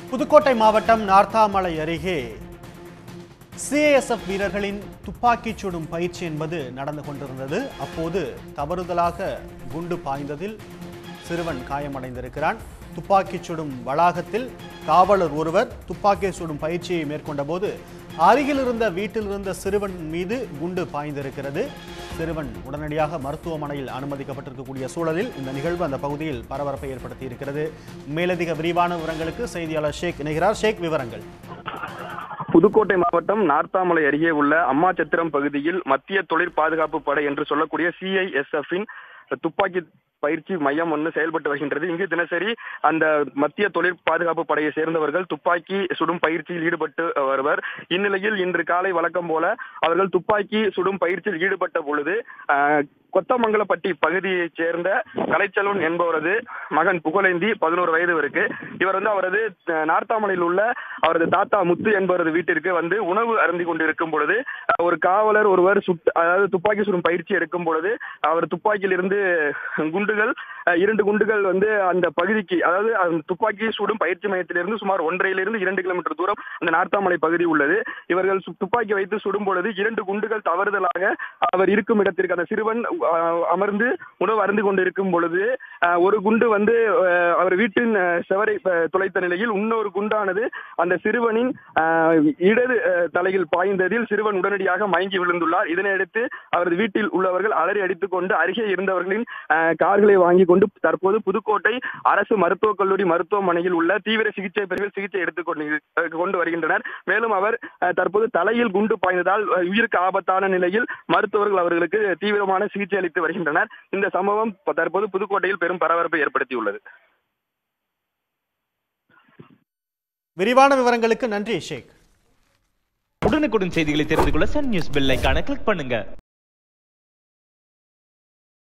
புதுக்கோட்டை மாவட்டம் நார்த்தாமலை அருகே சிஐஎஸ்எஃப் வீரர்களின் துப்பாக்கிச் சுடும் பயிற்சி என்பது நடந்து கொண்டிருந்தது. அப்போது தவறுதலாக குண்டு பாய்ந்ததில் சிறுவன் காயமடைந்திருக்கிறான். துப்பாக்கிச் சுடும் வளாகத்தில் காவலர் ஒருவர் துப்பாக்கி சுடும் பயிற்சியை மேற்கொண்ட போது அருகில் இருந்த வீட்டில் இருந்த சிறுவன் மீது குண்டு பாய்ந்திருக்கிறது. சிறுவன் உடனடியாக மருத்துவமனையில் அனுமதிக்கப்பட்டிருக்கக்கூடிய சூழலில் இந்த நிகழ்வு அந்த பகுதியில் பரபரப்பை ஏற்படுத்தி இருக்கிறது. மேலதிக விரிவான விவரங்களுக்கு செய்தியாளர் ஷேக் இணைகிறார். ஷேக், விவரங்கள். புதுக்கோட்டை மாவட்டம் நார்த்தாமலை அருகே உள்ள அம்மாச்சத்திரம் பகுதியில் மத்திய தொழிற் பாதுகாப்பு படை என்று சொல்லக்கூடிய சிஐஎஸ்எஃப்-இன் துப்பாக்கி பயிற்சி மையம் ஒன்று செயல்பட்டு வருகின்றது. இங்கு தினசரி அந்த மத்திய தொழிற் பாதுகாப்பு படையை சேர்ந்தவர்கள் துப்பாக்கி சுடும் பயிற்சியில் ஈடுபட்டு வருவர். இந்நிலையில் இன்று காலை வழக்கம் போல அவர்கள் துப்பாக்கி சுடும் பயிற்சியில் ஈடுபட்ட பொழுது கொத்தமங்கலப்பட்டி பகுதியைச் சேர்ந்த கலைச்செல்வன் என்பவரது மகன் புகழேந்தி 11 வயது இருக்கு. இவர் அவரது நார்த்தாமலையில் உள்ள அவரது தாத்தா முத்து என்பவரது வீட்டிற்கு உணவு அருந்தி கொண்டிருக்கும் பொழுது ஒரு காவலர் ஒருவர் துப்பாக்கி சுடும் பயிற்சி எடுக்கும் பொழுது அவர் துப்பாக்கியில் இருந்து இரண்டு குண்டுகள் அந்த பகுதிக்கு, அதாவது துப்பாக்கி சுடும் பயிற்சி மையத்திலிருந்து சுமார் 1.5 2 கிலோமீட்டர் தூரம் அந்த நார்த்தாமலை பகுதி உள்ளது. இவர்கள் துப்பாக்கி வைத்து சுடும் பொழுது 2 குண்டுகள் தவறுதலாக அவர் இருக்கும் இடத்திற்கு, அந்த சிறுவன் அமர்ந்து உணவு அருந்து கொண்டிருக்கும் பொழுது ஒரு குண்டு அவர் வீட்டின் செவரை துளைத்த நிலையில் இன்னொரு குண்டானது அந்த சிறுவனின் இடது தலையில் பாய்ந்ததில் சிறுவன் உடனடியாக மயங்கி விழுந்துள்ளார். இதனையடுத்து அவரது வீட்டில் உள்ளவர்கள் அலறி அடித்துக் கொண்டு அருகே இருந்தவர்களின் கார்களை வாங்கி கொண்டு தற்போது புதுக்கோட்டை அரசு மருத்துவக் கல்லூரி மருத்துவமனையில் உள்ள தீவிர சிகிச்சை பிரிவில் சிகிச்சை எடுத்துக் கொண்டு வருகின்றனர். மேலும் அவர் தற்போது தலையில் குண்டு பாய்ந்ததால் உயிருக்கு ஆபத்தான நிலையில் மருத்துவர்கள் அவர்களுக்கு தீவிரமான சிகிச்சை அளித்து வருகின்றனர். இந்த சம்பவம் தற்போது புதுக்கோட்டையில் பெரும் பரபரப்பை ஏற்படுத்தியுள்ளது. விரிவான விவரங்களுக்கு நன்றி ஷேக். உடனுக்குடன் செய்திகளை தெரிந்து கொள்ள சன் நியூஸ் பெல் ஐகானை கிளிக் பண்ணுங்க.